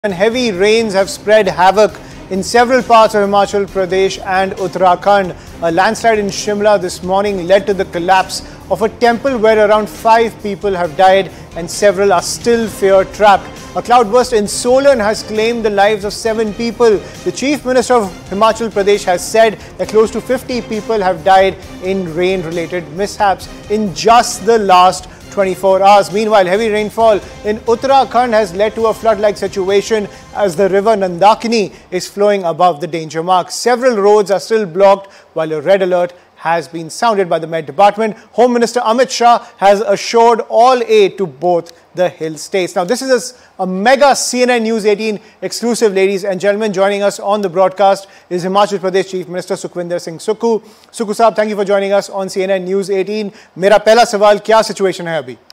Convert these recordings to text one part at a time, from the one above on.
And heavy rains have spread havoc in several parts of Himachal Pradesh and Uttarakhand. A landslide in Shimla this morning led to the collapse of a temple where around 5 people have died and several are still fear-trapped. A cloudburst in Solan has claimed the lives of 7 people. The Chief Minister of Himachal Pradesh has said that close to 50 people have died in rain-related mishaps in just the last 24 hours. Meanwhile, heavy rainfall in Uttarakhand has led to a flood-like situation as the river Nandakini is flowing above the danger mark. Several roads are still blocked while a red alert has been sounded by the Met Department. Home Minister Amit Shah has assured all aid to both the hill states. Now, this is a mega CNN News 18 exclusive, ladies and gentlemen. Joining us on the broadcast is Himachal Pradesh Chief Minister Sukhwinder Singh Sukhu. Sukhu Saab, thank you for joining us on CNN News 18. मेरा पहला सवाल, क्या situation है अभी?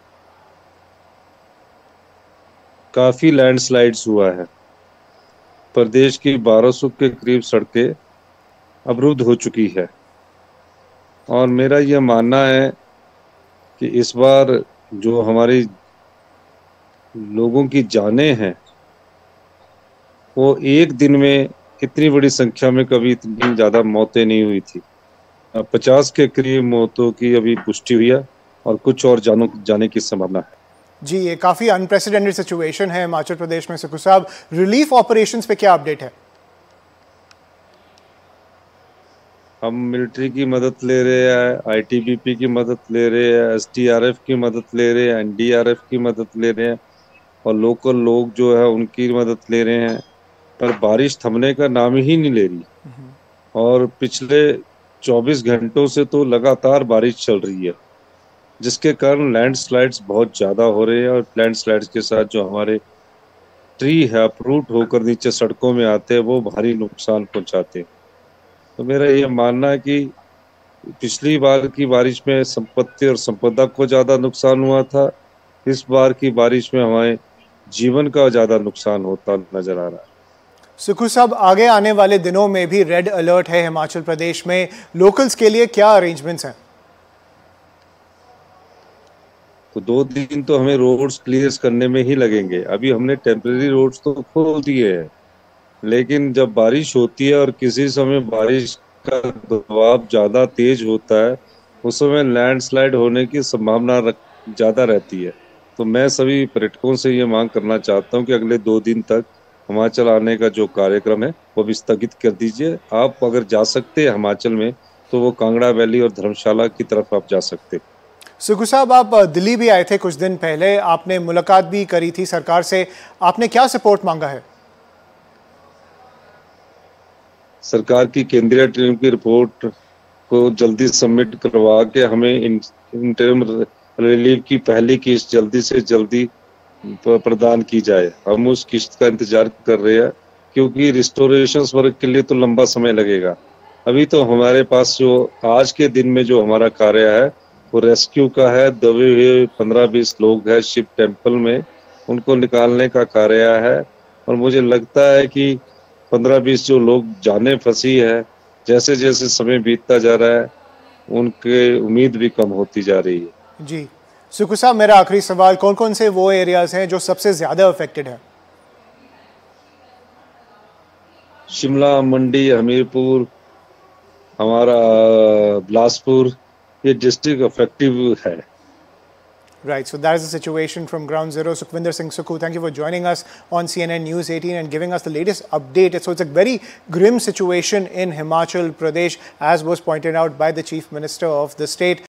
काफी landslides हुआ है। प्रदेश की 1200 के करीब सड़कें अवरुद्ध हो चुकी है और मेरा यह मानना है कि इस बार जो हमारी लोगों की जानें हैं वो एक दिन में इतनी बड़ी संख्या में कभी इतनी ज़्यादा मौतें नहीं हुई थी। 50 के करीब मौतों की अभी पुष्टि हुई है और कुछ और जाने की संभावना है। जी, ये काफ़ी अनप्रेसिडेंटेड सिचुएशन है हिमाचल प्रदेश में। सुखू साहब, रिलीफ ऑपरेशंस पे क्या अपडेट है? हम मिलिट्री की मदद ले रहे हैं, आईटीबीपी की मदद ले रहे हैं, एसडीआरएफ की मदद ले रहे हैं, एनडीआरएफ की मदद ले रहे हैं और लोकल लोग जो है उनकी मदद ले रहे हैं, पर बारिश थमने का नाम ही नहीं ले रही। और पिछले 24 घंटों से तो लगातार बारिश चल रही है, जिसके कारण लैंडस्लाइड्स बहुत ज़्यादा हो रहे हैं और लैंडस्लाइड्स के साथ जो हमारे ट्री है अपरूट होकर नीचे सड़कों में आते हैं वो भारी नुकसान पहुंचाते हैं। तो मेरा ये मानना है कि पिछली बार की बारिश में संपत्ति और संपदा को ज़्यादा नुकसान हुआ था, इस बार की बारिश में हमारे जीवन का ज़्यादा नुकसान होता नजर आ रहा है। सुखू साहब, आगे आने वाले दिनों में भी रेड अलर्ट है हिमाचल प्रदेश में। लोकल्स के लिए क्या अरेंजमेंट्स हैं? तो 2 दिन तो हमें रोड्स क्लियर करने में ही लगेंगे। अभी हमने टेम्परेरी रोड्स तो खोल दिए हैं, लेकिन जब बारिश होती है और किसी समय बारिश का दबाव ज़्यादा तेज होता है, उस समय लैंडस्लाइड होने की संभावना ज़्यादा रहती है। तो मैं सभी पर्यटकों से ये मांग करना चाहता हूँ कि अगले 2 दिन तक हिमाचल आने का जो कार्यक्रम है वो भी स्थगित कर दीजिए। आप अगर जा सकते हैं हिमाचल में तो वो कांगड़ा वैली और धर्मशाला की तरफ आप जा सकते हैं। सुखू साहब, आप दिल्ली भी आए थे कुछ दिन पहले, आपने मुलाकात भी करी थी सरकार से। आपने क्या सपोर्ट मांगा है? सरकार की केंद्रीय टीम की रिपोर्ट को जल्दी सबमिट करवा के हमें इंटरिम रिलीफ की पहली किस्त जल्दी से जल्दी प्रदान की जाए। हम उस किस्त का इंतजार कर रहे हैं क्योंकि रिस्टोरेशन वर्क के लिए तो लंबा समय लगेगा। अभी तो हमारे पास जो आज के दिन में जो हमारा कार्य है वो रेस्क्यू का है। दबे हुए 15-20 लोग हैं शिव टेम्पल में, उनको निकालने का कार्य है और मुझे लगता है कि 15-20 जो लोग जाने फंसी है, जैसे जैसे समय बीतता जा रहा है उनके उम्मीद भी कम होती जा रही है। जी सुखू साहब, मेरा आखिरी सवाल, कौन कौन से वो एरियाज हैं जो सबसे ज्यादा अफेक्टेड है? शिमला, मंडी, हमीरपुर, हमारा बिलासपुर, ये डिस्ट्रिक्ट अफेक्टिव है। Right, so that is the situation from Ground Zero. Sukhwinder Singh Sukhu, thank you for joining us on CNN News 18 and giving us the latest update. So it's a very grim situation in Himachal Pradesh, as was pointed out by the Chief Minister of the state.